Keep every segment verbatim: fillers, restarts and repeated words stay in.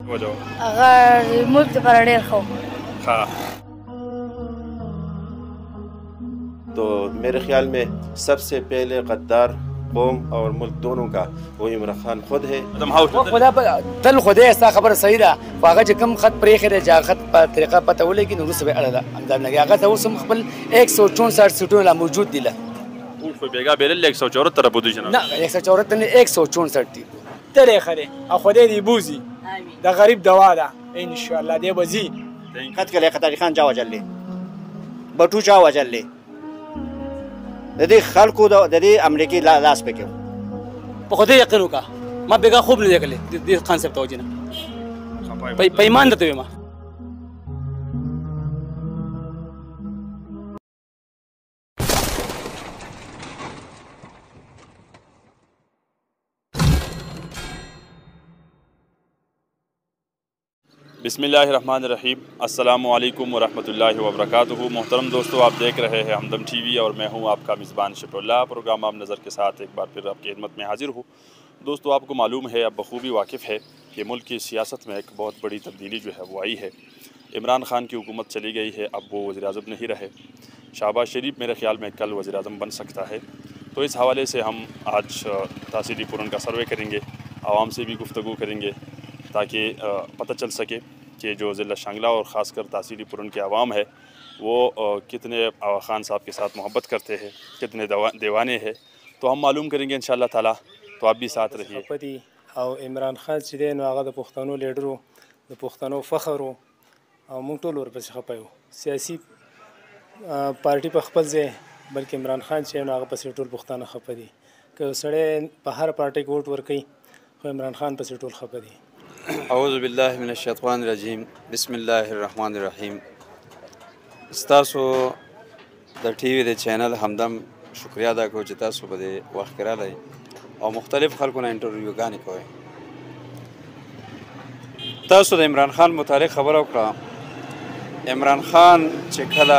هغه ملک دپاره ډېر ښه तो मेरे ख्याल में सबसे पहले गद्दार قوم और मुल्क दोनों का वो इमरान खान खुद है خدا تل خدای ستا خبره صحیح ده خو هغه چې کوم خط پرېښی دی چې هغه خط په طریقه پته ولګي نو وروسته به یې اړه ده همدارنګه هغه ته اوس هم خپل ایک سو چونسठ سیټونه لا موجود دي له یک سو چوهتر بودی جناب نه یک سو چوهتر نه ایک سو چونسठ دي تلې ښه دی او خدای دې بوزي د غریب دوا ده انشاءالله دی به ځي خط کلی قطاري خان چا وژلی بټو چا وژلی د دې خلکو د دې امریکې لاس پکې په خدای یقین وکړه ما بېګا خوب نه دی کړلی دې کانسپټ ته وجې نه په ایمان درته وایم बिस्मिल्लाह रहमान रहीम अस्सलाम वालेकुम वरहमतुल्लाहि वबरकातुहू। मोहतरम दोस्तों, आप देख रहे हैं हमदम टीवी और मैं हूं आपका मेज़बान शफीउल्लाह। प्रोग्राम आप नज़र के साथ एक बार फिर आपकी खिदमत में हाजिर हूं। दोस्तों, आपको मालूम है, अब बखूबी वाकिफ़ है कि मुल्क की सियासत में एक बहुत बड़ी तब्दीली जो है वो आई है। इमरान खान की हुकूमत चली गई है, अब वो वज़ीर-ए-आज़म नहीं रहे। शहबाज शरीफ मेरे ख़्याल में कल वज़ीर-ए-आज़म बन सकता है। तो इस हवाले से हम आज तहसीली पुरन का सर्वे करेंगे, आवाम से भी गुफ्तगू करेंगे ताकि पता चल सके कि जो ज़िला शांगला और ख़ासकर तहसीली पुरन के आवाम है वो कितने आवा ख़ान साहब के साथ मोहब्बत करते हैं, कितने दीवाने हैं। तो हम मालूम करेंगे इंशाअल्लाह ताला। तो आप भी साथ रहिए। او عمران خان چې دی نو هغه د پښتنو لیډر و، د پښتنو فخر و او موږ ټول ورپسې خفه یو. سیاسي پارټي په خپل ځای، بلکې عمران خان چې نو هغه پسې ټول پښتانه خفه دي. که یو سړی په هر پارټۍ کې ووټ ورکوي خو عمران خان پسې ټول خفه دي. اعوذ بالله من الشیطان الرجیم بسم الله الرحمن الرحیم. ستاسو د ټي وي د چینل همدم شکریا ادا کوم چې تاسو په دې وخت کې راغلی او مختلف خلکو نه انټرویوګانې کوئ. تاسو د عمران خان متعلق خبره وکړه. عمران خان چې کله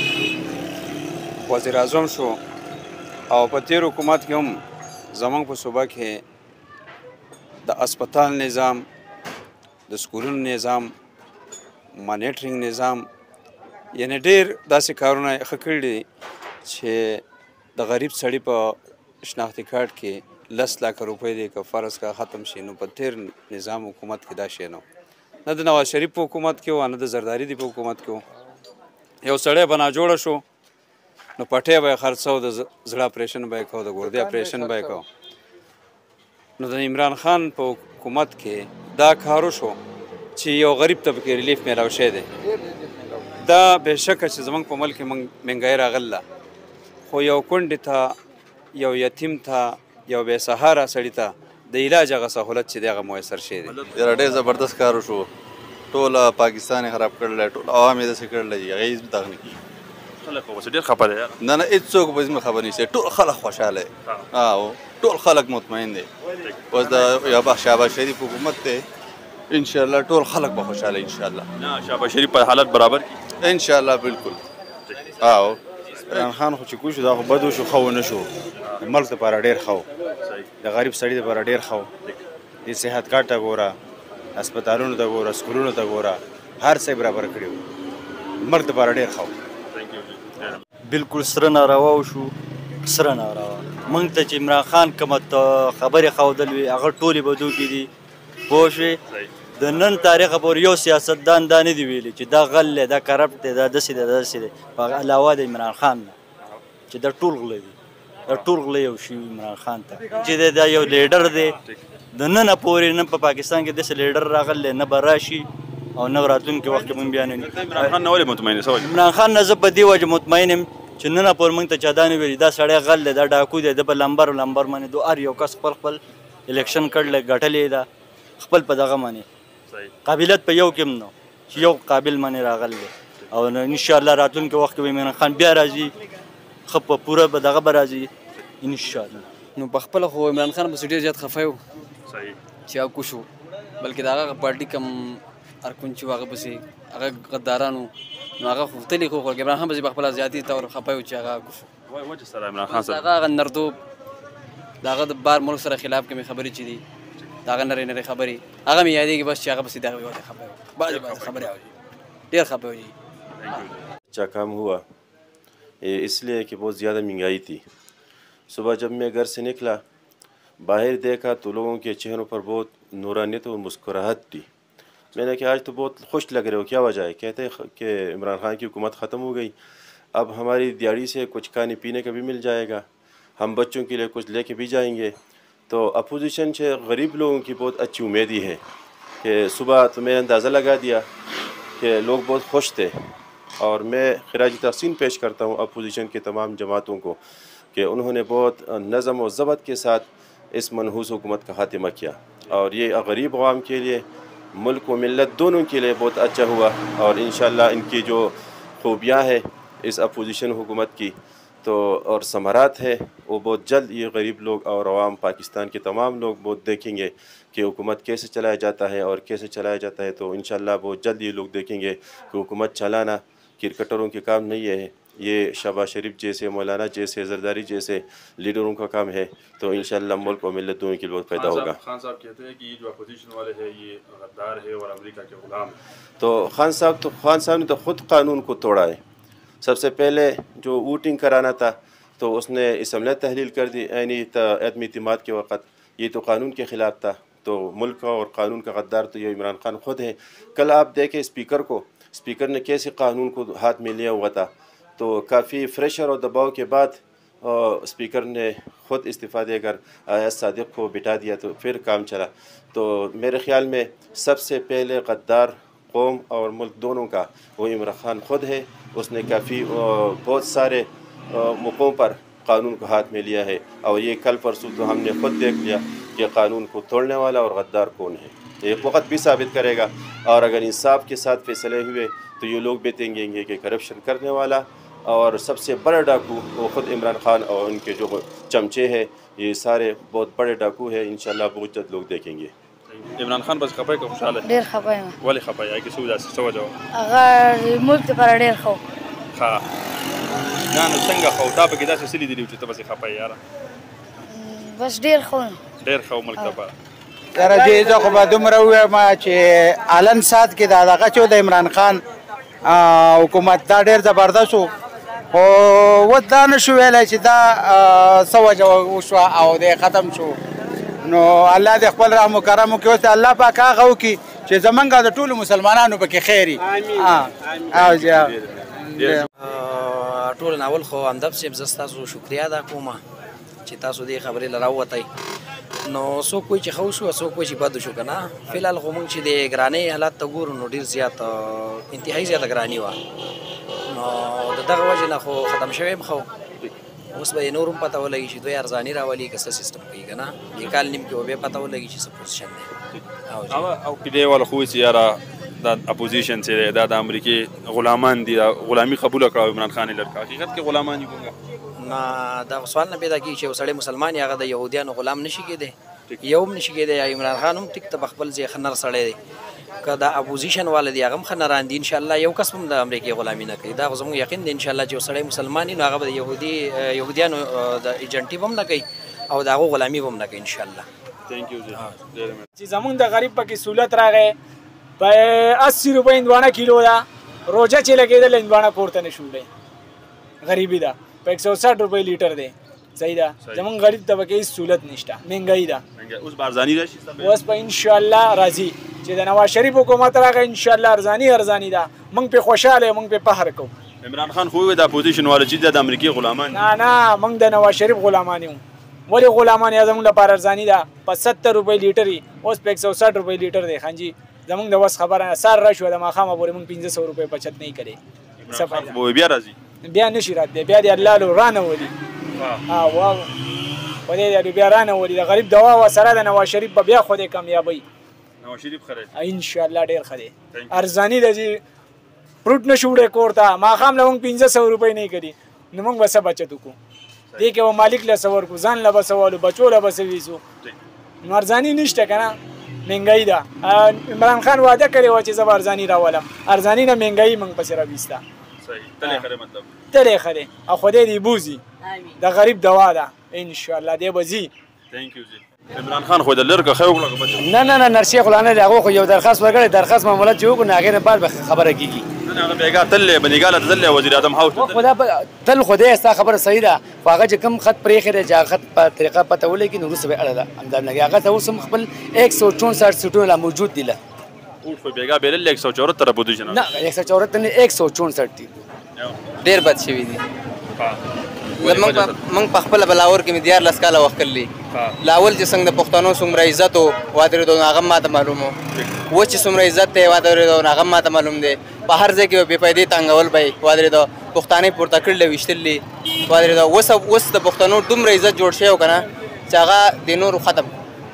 وزیر اعظم شو او په تیر حکومت کې هم زموږ په صوبه کې د اسپتال نظام، د سکولونو نظام، مانیټرینګ نظام، یعنی ډېر داسې کارونه یې ښه کړي دي چې د غریب سړي په شناختي کارت کې لس لاکه روپۍ دی که فرض کا ختم شي. نو په تیر نظام حکومت کې دا شی نه و، نه د نواز شریف په حکومت کې و، نه د زرداري دی په حکومت کې و. یو سړی به ناجوړه شو نو پټۍ به یې خرڅو، د زړه اپریشن به یې کو، د ګردې اپریشن به یې کو. نو د عمران خان په حکومت کې دا کارو شو چې یو غریب ته پکې ریلیف میلاو شوی دی. دا بېشکه چې زموږ په ملک کې مهنګایي راغله، خو یو کونډې ته، یو یتیم ته، یو بې سهاره سړي ته د علاج هغه سهولت چې دی هغه میسر شوی دی. یاره ډېر زبردست کار وشو. ټوله پاکستان یې خراب کړلی، ټول عوام یې داسې کړلی چې هغه هېڅ دغه نه کېږي. خلک خو ډېر خفه دی. نه نه هېڅوک به زموږ خبر نشته، ټول خلک خوشحاله دی او ټول خلک مطمئن دی. اوس د یو شهباز شریف حکومت دی، انشاءالله ټول خلک به خوشحاله انشاءالله. نه شهباز شریف په حالت برابر کړي انشاءالله. بالکل. او عمران خان خو چې کوشش دا خو بد وشو، ښه ونه شو. ملک دپاره ډېر ښه و، د غریب سړي دپاره ډېر ښه و. دې صحت کارت ته ګوره، هسپتالونو ته ګوره، سکولونو ته ګوره، هر څه یې برابر کړي وو. ملک دپاره ډېر ښه و. بالکل سره ناروا وشو، سره ناروا. موږ ته چې عمران خان کومه خبرې ښودل وي هغه ټولې بدو کې دي. پوه شوې؟ د نن تاریخه پورې یو سیاستدان دا نه دی ویلي چې دا غل دی، دا کرپټ دی، دا داسې دی، دا داسې دی، په علاوه د عمران خان نه چې دا ټول غله دي. دا ټول غله یو شي عمران خان ته چې دا یو لیډر دی. د ننه پورې نه په پاکستان کې داسې لیډر راغلی نه به راشي او نه راتلونکي وخت کې مونږ بیا نه. عمران خان نه ولې مطمئن یې؟ عمران خان نه زه په دې وجه مطمئن یم چې نن پورې موږ ته چا دا نه ویلي دا سړی غل دی، دا ډاکو دی، د به لمبر لمبر منې دو هر یو کس خپل خپل الیکشن کړلی، ګټلې ده خپل په دغه منې. قابلیت په یو کې هم نه چې یو قابل منې راغلی او انشاءالله راتلونکي وخت کې به عمران خان بیا راځي، ښه په پوره به دغه به راځي انشاءالله. نو په خپله خو عمران خان پسې ډېر زیات خفه یو چې هغه کوشو، بلکې د هغه پارټي کم ارکون چې هغه پسې هغه غدارانو نو هغه خو تلي خو عمران خان پسې په خپله زیاتي طور خفه یو چې هغه کوشو. وجه سره عمران خان سره هغه هغه نردوب د هغه د بار ملک سره خلاف کومې خبرې چې دي د هغه نرۍ نرۍ خبرې هغه مې یادېږي بس چې هغه پسې دغه یوازې خبرې بعضې بعضې خبرې اوري ډېر خفه وي. अच्छा काम हुआ ये इसलिए कि बहुत ज़्यादा महंगाई थी. सुबह जब मैं घर से निकला बाहर देखा तो लोगों के चेहरों पर बहुत नूरानियत और मुस्कुराहट थी. मैंने कहा आज तो बहुत खुश लग रहे हो, क्या वजह है? कहते हैं कि इमरान खान की हुकूमत ख़त्म हो गई, अब हमारी दिहाड़ी से कुछ खाने पीने का भी मिल जाएगा, हम बच्चों के लिए कुछ लेके भी जाएंगे. तो अपोजिशन से गरीब लोगों की बहुत अच्छी उम्मीद ही है कि सुबह तो मैंने अंदाज़ा लगा दिया कि लोग बहुत खुश थे. और मैं खराज तहसीन पेश करता हूँ अपोजिशन के तमाम जमातों को कि उन्होंने बहुत नज़म और ज़बत के साथ इस मनहूस हुकूमत का खात्मा किया. और ये गरीब अवाम के लिए, मुल्क व मिल्लत दोनों के लिए बहुत अच्छा हुआ. और इंशाअल्लाह इनकी जो खूबियाँ हैं इस अपोजिशन हुकूमत की तो और समरात है वो बहुत जल्द ये गरीब लोग और अवाम पाकिस्तान के तमाम लोग बहुत देखेंगे कि हुकूमत कैसे चलाया जाता है और कैसे चलाया जाता है. तो इंशाअल्लाह बहुत जल्द ये लोग देखेंगे कि हुकूमत चलाना क्रिकेटरों के काम नहीं है, ये शहबाज शरीफ जैसे, मौलाना जैसे, जरदारी जैसे लीडरों का काम है. तो इंशाअल्लाह मुल्क और मिल्लत दोनों के लिए बहुत फ़ायदा होगा. खान साहब कहते हैं कि ये जो अपोजिशन वाले हैं ये गद्दार है और अमेरिका के गुलाम है. तो खान साहब तो खान साहब ने तो ख़ुद कानून को तोड़ा है. सबसे पहले जो वोटिंग कराना था तो उसने इसम्बली तहलील कर दी यानी अदमी इतिमाद के वक़्त. ये तो कानून के ख़िलाफ़ था. तो मुल्क और कानून का गद्दार तो ये इमरान खान ख़ुद है. कल आप देखें स्पीकर को, स्पीकर ने कैसे कानून को हाथ में लिया हुआ था. तो काफ़ी प्रेशर और दबाव के बाद स्पीकर ने ख़ुद इस्तीफ़ा देकर अयाज सादिक को बिठा दिया तो फिर काम चला. तो मेरे ख़्याल में सबसे पहले गद्दार कौम और मुल्क दोनों का वो इमरान खान ख़ुद है. उसने काफ़ी बहुत सारे मौक़ों पर कानून को हाथ में लिया है. और ये कल परसों तो हमने ख़ुद देख लिया कि कानून को तोड़ने वाला और गद्दार कौन है. एक वक्त भी साबित करेगा. और अगर इंसाफ के साथ फैसले हुए तो ये लोग भी देखेंगे कि करप्शन करने वाला और सबसे बड़ा डाकू वो ख़ुद इमरान खान और उनके जो चमचे हैं ये सारे बहुत बड़े डाकू हैं. इंशाल्लाह बहुत जल्द लोग देखेंगे. इमरान खान बस खपाई का खुशहाल है. ډېر خفه یم. ولې خپه یې؟ کې څه وجه څه وجه وه؟ هغه ملک دپاره ډېر ښه و. ښه نه نو څنګه ښه و؟ تا پکې داسې څه لیدلي وو چې ته بسې خپه یې یاره؟ بس ډېر ښه و. ډېر ښه و ملک دپاره. درجه زه خو به دومره ووایم چې الن سات کې دا دغه چې د عمران خان حکومت دا ډېر زبردست و. خو اوس دا نه شو ویلی چې دا څه وجه وشوه او دی ختم شو. نو الله دې خپل رحم و کرم وکړي. اوس الله پاک هغه وکړي چې زمونږ د ټولو مسلمانانو پکې خیر وي. ټول ناول خو همدغه صاحب زه ستاسو شکریا ادا کوم چې تاسو دې خبرې له راووتی. نو څوک وایي چې ښه وشو څوک وایي چې بد وشو که نه. فلحال خو موږ چې د ګرانۍ حالات ته ګورو نو ډېر زیات انتهایي زیاته ګراني وه. نو د دغه وجې نه خو ختم شوی یم ښه. اوس به یې نور هم پته ولګي چې دوی ارزاني راولي که څه سیسټم کوي که نه. دې کال نیم کې به بیا پته ولګي چې څه پوزیشن دی. او کې دی والا خو چې یاره دا اپوزیشن چې دی دا د امریکې غلامان دي. غلامي قبوله کړه عمران خان یې لر کړه. حقیقت کې غلامان دي کومه نه. دا سوال نه پیدا کېږي چې یو سړی مسلمان هغه د یهودیانو غلام نشي کېدی. یو هم نشي کېدی. عمران خان هم ټیک ته په خپل ځای ښه نر سړی دی. که دا اپوزیشن والا دي هغه هم ښه نران دي. انشاءالله یو کس هم د امریکې غلامي نه کوي. دا خو زموږ یقین دی انشاءالله چې یو سړی مسلمان وي نو هغه به د یهودي یهودیانو د ایجنټي به هم نه کوي او د هغو غلامي به هم نه کوي انشاءالله. چې زمونږ د غریب پکې سهولت راغی په اسی روپۍ هندوانه کیلو ده. روژه چې لګېدل هندوانه کور ته نه شو دی. غریبي ده. په یک سو ساठ روپۍ لیټر دی. صحیح ده. زمونږ غریب ته پکې هېڅ سهولت نشته. مهنګایي ده. اوس به ارزاني راشي. اوس به انشاءالله راځي چې د نواز شریف حکومت راغی انشاءالله ارزاني ارزاني ده. موږ پې خوشحاله یو. موږ پې فخر کوو. عمران خان خو وویل د اپوزیشن والا چې د امریکې غلامان دي. نه نه موږ د نواز شریف غلامان یو. ولې غلامان یې زموږ لپاره ارزاني ده. په ستر روپۍ لیټر وي اوس په یک سو ساठ روپۍ لیټر دی. خان جي زموږ د وس خبره نه. سار راشوه د ماښامه پورې موږ پنځه سوه روپۍ بچت نه کړې. څه فایده بیا راځي؟ بیا نشي راتلی. بیا دې الله لو رانه ولي. واو په دې دې بیا رانه ولي. د غریب دوا و سره د نواز شریف به بیا خو دې کامیابی. نواز شریف ښه دی. انشاءالله ډېر ښه دی. ارزاني ده چې فروټ نه شو وړی کور ته. ماښام له موږ پنځه سوه روپۍ نه کړي نو موږ به څه بچت وکړو. دې کې به مالک له څه ورکړو. ځان له به څه والو بچو له به څه ویسو. نو ارزاني نشته که نه. مهنګایي ده. عمران خان وعده کړې وه چې زه به ارزاني راولم. ارزاني نه مهنګایي موږ پسې راویسته. تل یې ښه دی مطلب. تل یې ښه دی او خدای دې بوځي. د غریب دوا ده انشاءالله دې به ځي. Thank you, Ji. عمران خان خو د لر که خو وکړه نه نه نه نرشیخ الانه هغه خو یو درخواست ورکړی درخواست معاملات چې وکړو هغه نه بعد خبره کیږي نه هغه بیګا تل بنګاله تل وزیر اعظم هاوس خدا تل خدای ستا خبره صحیح ده خو هغه چې کوم خط پرې خره جا خط په طریقه پته ولګي نو روسه به اړه ده انداز نه هغه ته اوس خپل एक सौ चौंसठ سیټونه لا موجود دي له او خو بیګا بیل एक सौ चौहत्तर پوزیشن نه एक सौ चौहत्तर نه एक सौ चौंसठ دي ډیر بد شوی دي زمونږ موږ په خپل بلاور کې مدیار لاس کاله وخت کړلی لاول چې څنګه د پښتنو څومره عزت او وادر دو هغه ماته معلومو و چې څومره عزت ته وادر دو هغه ماته معلوم دی په هر ځای کې بې پیدې تنګول به وادر دو پښتانه پورته کړل وشتلې وادر دو وس وس د پښتنو دومره عزت جوړ شوی کنه چې هغه د نور ختم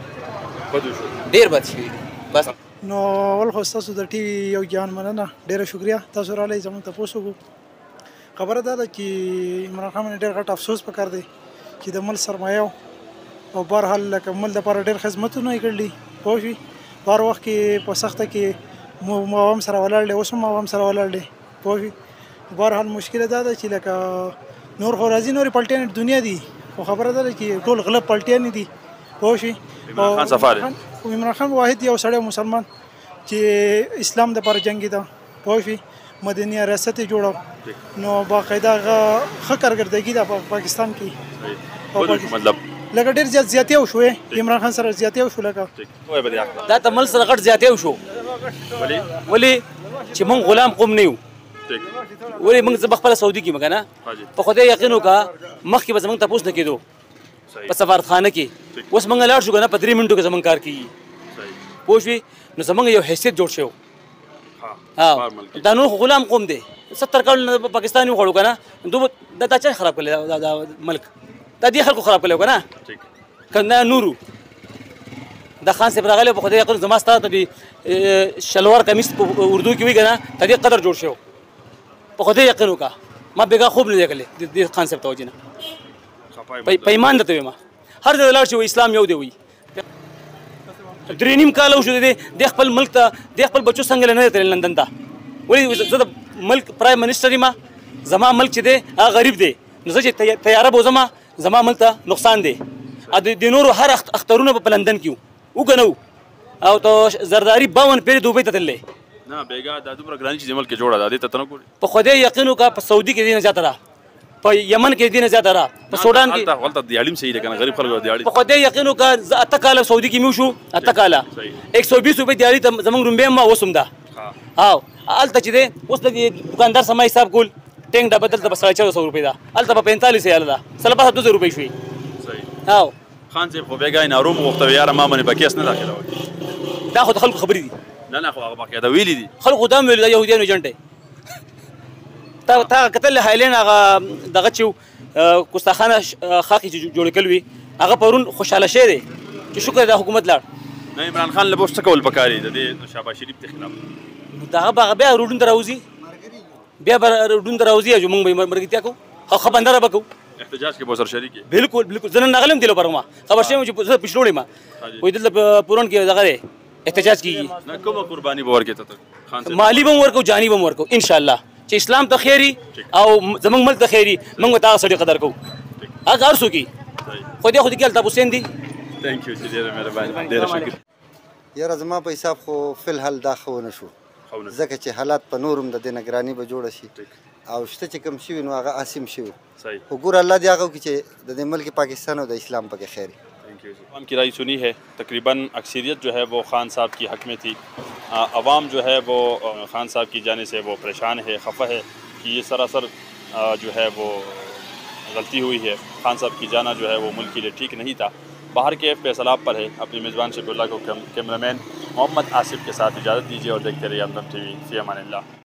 ډیر بد شوی بس نو ول خو تاسو د ټي وي یو ځان مننه ډیره شکریا تاسو را لې زموږ ته پوسو خبره ده چې عمران خان ډېر غټ افسوس پکار دی چې د مل سرمایه او بهرحال لکه مل دپاره ډېر خدمتونه یې کړلي پوه شوې په هر وخت کې په سخته کې مو هم سره ولاړ دی اوس هم هم سره ولاړ دی پوه شوې بهرحال مشکله دا ده چې لکه نور خو راځي نورې پلټیانې دنیا دي خو خبره ده چې ټول غلط پلټیانې دي پوه شوې عمران خان صفاري عمران خان واحد یو سړی مسلمان چې اسلام دپاره جنګي ده پوه شوې مدني ریاست جوړو نو باقاعده ښه کارګردګي ده په پاکستان کې مطلب لکه ډېر زیات زیاتې وشوې عمران خان سره زیاتې وشو لکه دا ته مل سره غټ زیاتې وشو ولې چې موږ غلام قوم نه یو ولې موږ زه خپله سعودي کې مګه نه په خدای یقین وکړه مخکې به زموږ تپوس نه کېدو په سفارتخانه کې اوس موږ لاړ شو که نه په درې منټو کې زموږ کار کېږي پوه شوې نو زموږ یو حیثیت جوړ شوی دا نور غلام قوم دی ستر کال پاکستان وخوړو که نه دوی دا دا چا خراب کړلی دا ملک دا دې خلکو خراب کړلی که نه که نه نورو دا خان صاحب راغلی په خدای یقین زما ستا د شلوار کمیس په اردو کې وي که نه د دې قدر جوړ شوی په خدای یقین وکړه ما بېګا خوب نه دی کړلی دې خان صاحب ته وجې نه په ایمان درته وایم هر ځای لاړ شي اسلام یو دی وایي درې نیم کال وشو دی د خپل ملک ته د خپل بچو څنګه نه تللی لندن ته ولې زه د ملک پرایم منسټر یم زما ملک چې دی هغه غریب دی نو زه چې تیاره بوزم زما ملک ته نقصان دی د نورو هر اخترونه په لندن کې وو که نه وو او ته زرداري باون پیرې دوبۍ ته تللی نه بیګا دا دومره ګراني چې ملک کې جوړه ده دې ته ته نه ګورې په خدای یقین وکړه په سعودي کې دې نه زیاته ده په یمن کې دې نه زیاته ده په سودان کې هلته دیاړي هم صحیح ده که نه غریب خلکو دیاړي په خدای یقین وکړه زه اته کاله سعودي کې مې وشو اته کاله ایک سو بیس روپۍ دیاړي ته زموږ رومبۍ هم اوس هم ده او هلته چې دی اوس د دکاندار سما حساب کول ټینک ډبه دلته په ساړه چارو سوه روپۍ ده هلته په پینتالیس یاله ده سل پاسه دوه زره روپۍ شوې او خان صاحب خو بیګا یې ناروم غوښته یاره ما باندې په کیس نه داخلوي دا خو د خلکو خبرې دي نه نه خو هغه باقاعده ویلي دي خلکو دا هم ویلي دا یهودیانو ایجنټ دی تا تا کتل هایلین هغه دغه چې کوستاخانه خاکې چې جوړې کړل وي هغه پرون خوشحاله شوی دی چې شکر د حکومت لاړ نه عمران خان له اوس څه کول پکار دي د دې شهباز شریف ته خلاف نو دغه به بیا روډون ته راوځي بیا به روډون ته راوځي چې موږ به مرګتیا کوو خو خبندره به کوو احتجاج کې به سره شریک یې بالکل بالکل زه نن راغلی یم دې لپاره ما خبر شوی یم چې زه پچلوړی ما وایي دلته پورون کې دغه دی احتجاج کېږي نه کومه قرباني به ورکړې ته خان صاحب مالی به هم ورکو جاني به هم ورکو انشاءالله چې اسلام ته خیري او زموږ ملک ته خیري موږ به تا سړي قدر کوو هغه هر څوک خو دې خو دې کې الطاف حسین دي تھینک یو چې ډېره مهرباني ډېره شکر یاره زما په حساب خو فلحال دا ښه ونه شو ځکه چې حالات په نور هم د دې نګراني به جوړه شي او شته چې کوم شوي نو هغه عاصم شوي خو ګوره الله دې هغه وکړي چې د دې ملک پاکستان او د اسلام پکې خیر عوام کی رائے سنی ہے تقریباً اکثریت جو ہے وہ خان صاحب کی حق میں تھی عوام جو ہے وہ خان صاحب کی جانے سے وہ پریشان ہے خفا ہے کہ یہ سراسر جو ہے وہ غلطی ہوئی ہے خان صاحب کی جانا جو ہے وہ ملک کے لیے ٹھیک نہیں تھا باہر کے فیصلات پر ہے اپنی میزبان شفیع اللہ کو کیمرہ مین محمد آصف کے ساتھ اجازت دیجیے اور دیکھتے رہیے ہمدم ٹی وی فی امان اللہ.